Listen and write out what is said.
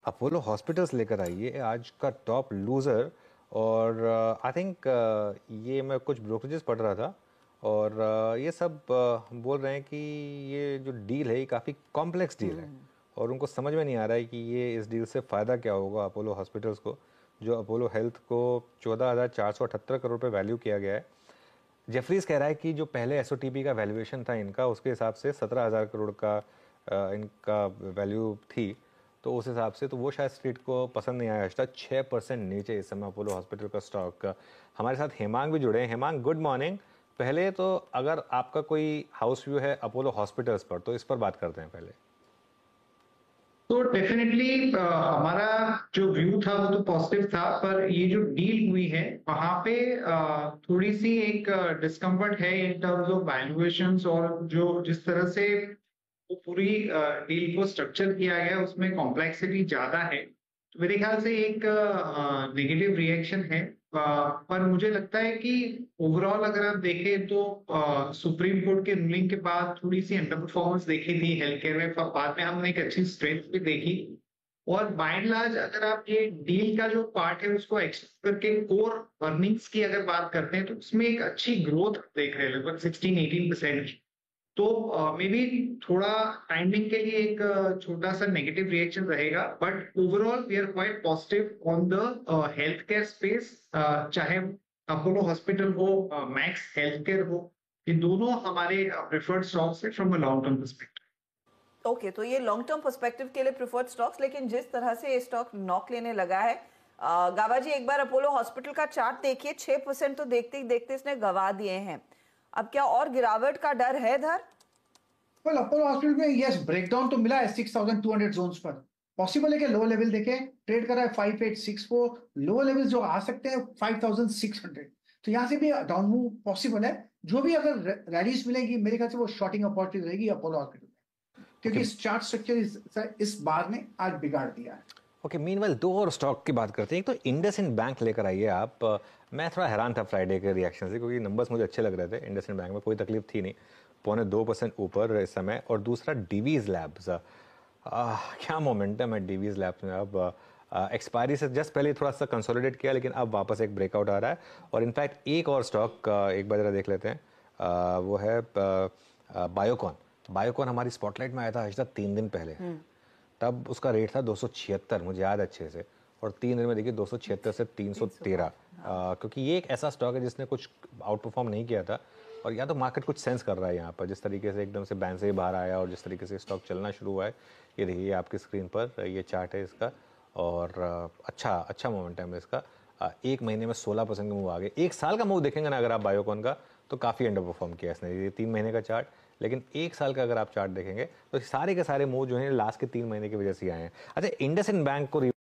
Apollo hospitals लेकर आई है आज का टॉप लूज़र। और आई थिंक ये मैं कुछ ब्रोकरेजेस पढ़ रहा था और ये सब बोल रहे हैं कि ये जो डील है ये काफ़ी कॉम्प्लेक्स डील है और उनको समझ में नहीं आ रहा है कि ये इस डील से फ़ायदा क्या होगा अपोलो हॉस्पिटल्स को, जो अपोलो हेल्थ को 14,478 करोड़ पे वैल्यू किया गया है। जेफरीज कह रहा है कि जो पहले एसओटीपी का वैल्यूएशन था इनका, उसके हिसाब से 17,000 करोड़ का इनका वैल्यू थी, तो उस हिसाब से तो वो शायद स्ट्रीट को पसंद नहीं आया। आज 6% नीचे इस समय अपोलो हॉस्पिटल का स्टॉक। हमारे साथ हेमांग भी जुड़े हैं। Hemang, good morning. पहले तो अगर आपका कोई हाउस व्यू है अपोलो हॉस्पिटल्स पर तो इस पर बात करते हैं पहले। तो डेफिनेटली हमारा जो व्यू था वो तो पॉजिटिव था, पर ये जो डील हुई है वहां पे थोड़ी सी एक डिस्कम्फर्ट है इन टर्म्स ऑफ वैल्यूएशंस, और जो जिस तरह से वो पूरी डील को स्ट्रक्चर किया गया उसमें कॉम्प्लेक्सिटी ज्यादा है। तो मेरे ख्याल से एक नेगेटिव रिएक्शन है। पर मुझे लगता है कि ओवरऑल अगर आप देखें तो सुप्रीम कोर्ट के रूलिंग के बाद थोड़ी सी अंडर परफॉर्मेंस देखी थी हेल्थ केयर में, पर बाद में हमने एक अच्छी स्ट्रेंथ भी देखी। और बाय एंड लार्ज अगर आप ये डील का जो पार्ट है उसको एक्सटेंड करके कोर अर्निंग्स की अगर बात करते हैं तो उसमें एक अच्छी ग्रोथ देख रहे हैं, लगभग 16-18% की। तो मे बी थोड़ा टाइमिंग के लिए एक छोटा सा नेगेटिव रिएक्शन रहेगा, but overall we are quite positive on the health care space. चाहे अपोलो हॉस्पिटल हो, मैक्स हेल्थ केयर हो, ये दोनों हमारे प्रेफर्ड स्टॉक्स है from a long term perspective. Okay, तो ये लॉन्ग टर्म पर्सपेक्टिव के लिए प्रिफर्ड स्टॉक्स, लेकिन जिस तरह से ये स्टॉक नॉक लेने लगा है, गाबा जी एक बार अपोलो हॉस्पिटल का चार्ट देखिए। 6% तो देखते ही देखते इसने गवा दिए हैं। अब क्या और गिरावट का डर है इधर? वेल, अपोलो हॉस्पिटल में यस ब्रेकडाउन तो मिला है 6,200 जोन्स पर। पॉसिबल है कि लो लेवल देखें, ट्रेड कर रहा है 5,864। लो लेवल जो आ सकते हैं 5,600, तो यहाँ से भी डाउन मूव पॉसिबल है। जो भी अगर रैलीज मिलेगी मेरे ख्याल से वो शॉर्टिंग अपॉर्चुनिटी रहेगी अपोलो हॉस्पिटल में, क्योंकि ओके इस चार्ट स्ट्रक्चर इस बार ने आज बिगाड़ दिया है। ओके, मीनवाइल दो और स्टॉक की बात करते हैं। एक तो इंडसइंड बैंक लेकर आइए आप। मैं थोड़ा हैरान था फ्राइडे के रिएक्शन से, क्योंकि नंबर्स मुझे अच्छे लग रहे थे। इंडसइंड बैंक में कोई तकलीफ थी नहीं, 2.25% ऊपर इस समय। और दूसरा डीवीज लैब्स, क्या मोमेंटम है डीवीज लैब्स में। अब एक्सपायरी से जस्ट पहले थोड़ा सा कंसोलिडेट किया, लेकिन अब वापस एक ब्रेकआउट आ रहा है। और इनफैक्ट एक और स्टॉक एक बार जरा देख लेते हैं, वो है बायोकॉन। बायोकॉन हमारी स्पॉटलाइट में आया था आज तक 3 दिन पहले। तब उसका रेट था 276, मुझे याद अच्छे से। और 3 दिन में देखिए 276 से 313। क्योंकि ये एक ऐसा स्टॉक है जिसने कुछ आउट परफॉर्म नहीं किया था, और या तो मार्केट कुछ सेंस कर रहा है यहाँ पर, जिस तरीके से एकदम से बैन से ही बाहर आया और जिस तरीके से स्टॉक चलना शुरू हुआ है। ये देखिए आपकी स्क्रीन पर ये चार्ट है इसका, और अच्छा मोमेंटम है इसका। 1 महीने में 16% का मूव आ गया। 1 साल का मूव देखेंगे ना अगर आप बायोकॉन का, तो काफ़ी अंडर परफॉर्म किया इसने। ये 3 महीने का चार्ट, लेकिन 1 साल का अगर आप चार्ट देखेंगे तो सारे के सारे मूव जो है लास्ट के 3 महीने की वजह से आए हैं। अच्छा, इंडसइंड बैंक को